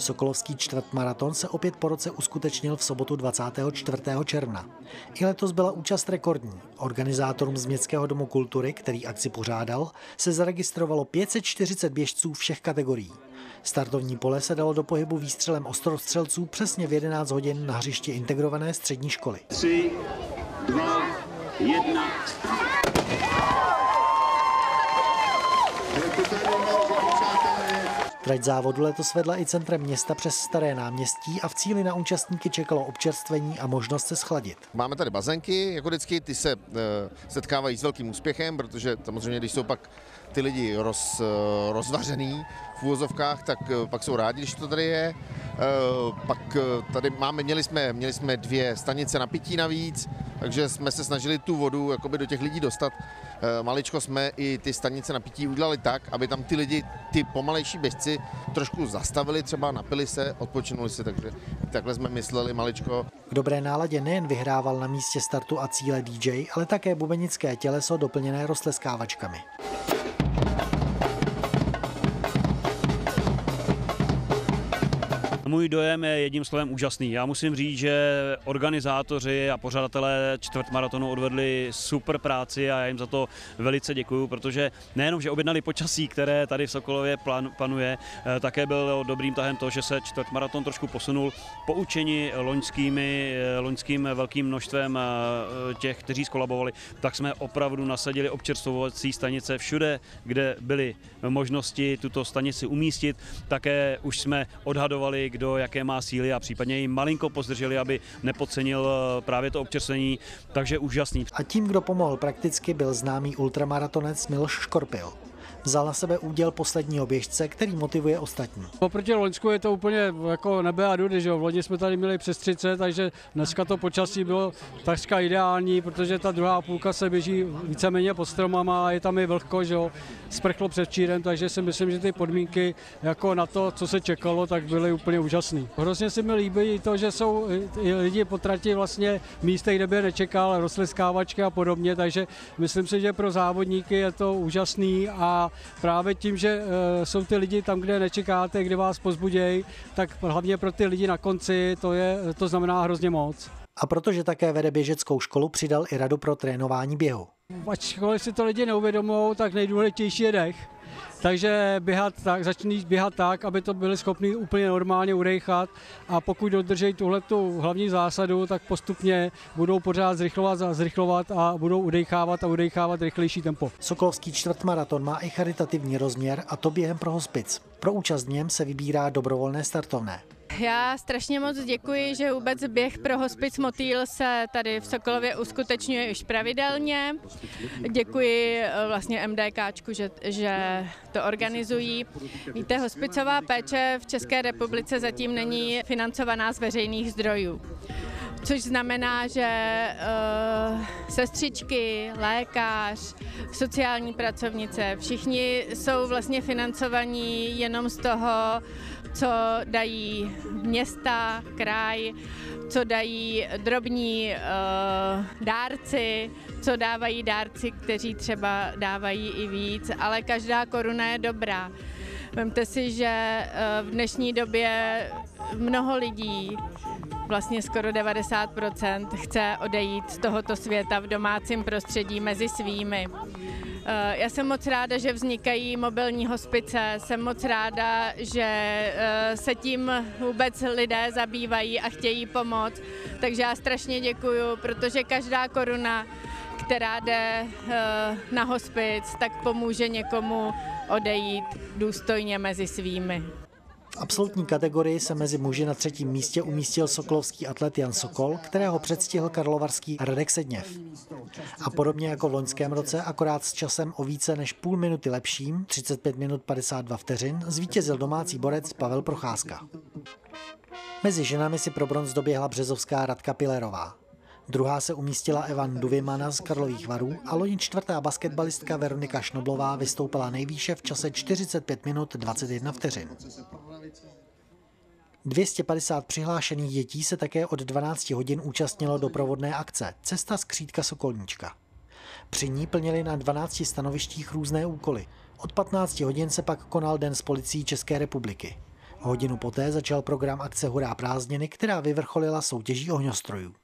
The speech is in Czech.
Sokolovský čtvrtmaraton se opět po roce uskutečnil v sobotu 24. června. I letos byla účast rekordní. Organizátorům z Městského domu kultury, který akci pořádal, se zaregistrovalo 540 běžců všech kategorií. Startovní pole se dalo do pohybu výstřelem ostrostřelců přesně v 11 hodin na hřišti integrované střední školy. 3, 2, 1. Trať závodu letos vedla i centrem města přes Staré náměstí a v cíli na účastníky čekalo občerstvení a možnost se schladit. Máme tady bazénky, jako vždycky, ty se setkávají s velkým úspěchem, protože samozřejmě, když jsou pak ty lidi rozvařený v úvozovkách, tak pak jsou rádi, když to tady je. Pak tady měli jsme 2 stanice na pití navíc, takže jsme se snažili tu vodu jakoby do těch lidí dostat. Maličko jsme i ty stanice na pití udělali tak, aby tam ty lidi, ty pomalejší běžci, trošku zastavili, třeba napili se, odpočinuli se, takže takhle jsme mysleli maličko. K dobré náladě nejen vyhrával na místě startu a cíle DJ, ale také bubenické těleso doplněné roztleskávačkami. Můj dojem je jedním slovem úžasný. Já musím říct, že organizátoři a pořadatelé čtvrtmaratonu odvedli super práci a já jim za to velice děkuju, protože nejenom, že objednali počasí, které tady v Sokolově panuje, také byl dobrým tahem to, že se čtvrtmaraton trošku posunul. Poučeni loňským velkým množstvem těch, kteří skolabovali, tak jsme opravdu nasadili občerstvovací stanice všude, kde byly možnosti tuto stanici umístit. Také už jsme odhadovali, kdo jaké má síly a případně jim malinko pozdrželi, aby nepodcenil právě to občerstvení, takže úžasný. A tím, kdo pomohl prakticky, byl známý ultramaratonec Miloš Škorpil. Vzal na sebe úděl posledního běžce, který motivuje ostatní. Oproti Loňsku je to úplně jako nebe a dudy, že jo. V loni jsme tady měli přes 30, takže dneska to počasí bylo takřka ideální, protože ta druhá půlka se běží víceméně pod stromama a je tam i vlhko, že jo. Sprchlo předčírem, takže si myslím, že ty podmínky jako na to, co se čekalo, tak byly úplně úžasný. Hrozně se mi líbí to, že jsou lidi po trati vlastně v místech, kde by je nečekal, roztleskávačky a podobně, takže myslím si, že pro závodníky je to úžasný a právě tím, že jsou ty lidi tam, kde nečekáte, kde vás povzbudějí, tak hlavně pro ty lidi na konci to znamená hrozně moc. A protože také vede běžeckou školu, přidal i radu pro trénování běhu. Ačkoliv si to lidi neuvědomují, tak nejdůležitější je dech. Takže začni běhat tak, aby to byli schopni úplně normálně udechat a pokud dodržejí tuhletu hlavní zásadu, tak postupně budou pořád zrychlovat a budou udechávat rychlejší tempo. Sokolovský čtvrtmaraton má i charitativní rozměr a to během pro hospic. Pro účast v něm se vybírá dobrovolné startovné. Já strašně moc děkuji, že vůbec běh pro hospic Motýl se tady v Sokolově uskutečňuje už pravidelně. Děkuji vlastně MDKčku, že to organizují. Víte, hospicová péče v České republice zatím není financovaná z veřejných zdrojů. Což znamená, že sestřičky, lékař, sociální pracovnice, všichni jsou vlastně financovaní jenom z toho, co dají města, kraj, co dají drobní dárci, co dávají dárci, kteří třeba dávají i víc, ale každá koruna je dobrá. Vemte si, že v dnešní době mnoho lidí, vlastně skoro 90%, chce odejít z tohoto světa v domácím prostředí mezi svými. Já jsem moc ráda, že vznikají mobilní hospice, jsem moc ráda, že se tím vůbec lidé zabývají a chtějí pomoct, takže já strašně děkuju, protože každá koruna, která jde na hospic, tak pomůže někomu odejít důstojně mezi svými. V absolutní kategorii se mezi muži na 3. místě umístil sokolovský atlet Jan Sokol, kterého předstihl karlovarský Radek Sedněv. A podobně jako v loňském roce, akorát s časem o více než půl minuty lepším, 35 minut 52 vteřin, zvítězil domácí borec Pavel Procházka. Mezi ženami si pro bronz doběhla březovská Radka Pilerová. Druhá se umístila Evan Duvimana z Karlových Varů a loni 4. basketbalistka Veronika Šnoblová vystoupila nejvýše v čase 45 minut 21 vteřin. 250 přihlášených dětí se také od 12 hodin účastnilo doprovodné akce Cesta z Křídka Sokolníčka. Při ní plnili na 12 stanovištích různé úkoly. Od 15 hodin se pak konal Den s policií České republiky. Hodinu poté začal program akce Hurá prázdniny, která vyvrcholila soutěží ohňostrojů.